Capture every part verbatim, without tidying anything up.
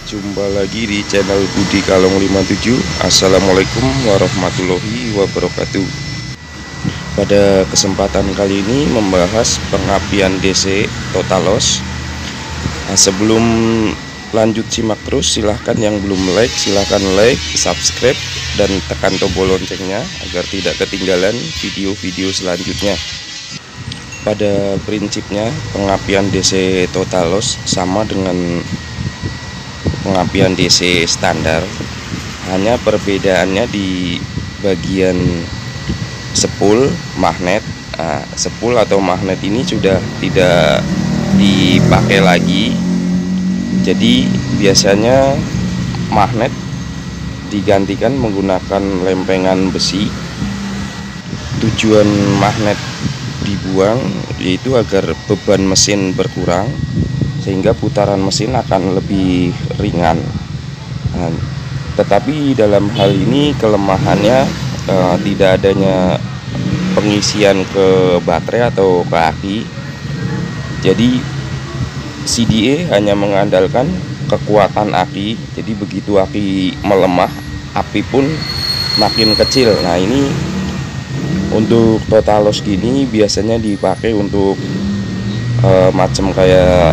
Jumpa lagi di channel Budi Kalong lima puluh tujuh. Assalamualaikum warahmatullahi wabarakatuh. Pada kesempatan kali ini membahas pengapian D C total loss. Nah, sebelum lanjut simak terus, silahkan yang belum like silahkan like, subscribe, dan tekan tombol loncengnya agar tidak ketinggalan video-video selanjutnya. Pada prinsipnya pengapian D C total loss sama dengan pengapian D C standar, hanya perbedaannya di bagian spool magnet. Nah, spool atau magnet ini sudah tidak dipakai lagi, jadi biasanya magnet digantikan menggunakan lempengan besi. Tujuan magnet dibuang yaitu agar beban mesin berkurang sehingga putaran mesin akan lebih ringan. Nah, tetapi dalam hal ini kelemahannya eh, tidak adanya pengisian ke baterai atau ke aki. Jadi C D A hanya mengandalkan kekuatan aki. Jadi begitu aki melemah, api pun makin kecil. Nah, ini untuk total loss gini biasanya dipakai untuk uh, macam kayak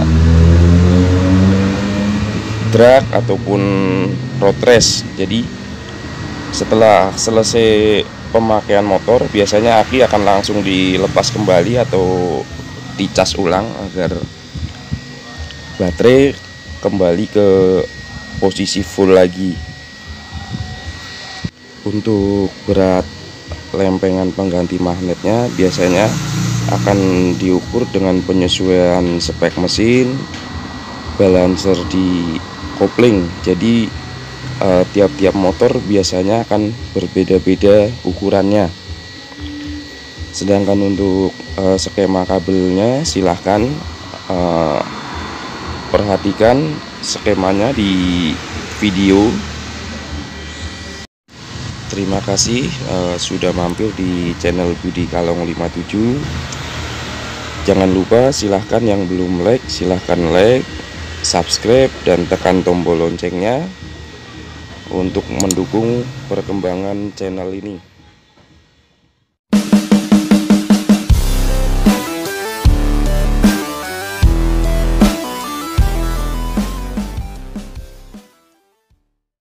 drag ataupun road race. Jadi setelah selesai pemakaian motor, biasanya aki akan langsung dilepas kembali atau dicas ulang agar baterai kembali ke posisi full lagi. Untuk berat lempengan pengganti magnetnya biasanya akan diukur dengan penyesuaian spek mesin, balancer di kopling. Jadi eh, tiap-tiap motor biasanya akan berbeda-beda ukurannya. Sedangkan untuk eh, skema kabelnya silahkan eh, perhatikan skemanya di video. Terima kasih uh, sudah mampir di channel Budi Kalong lima puluh tujuh. Jangan lupa silahkan yang belum like silahkan like, subscribe, dan tekan tombol loncengnya untuk mendukung perkembangan channel ini.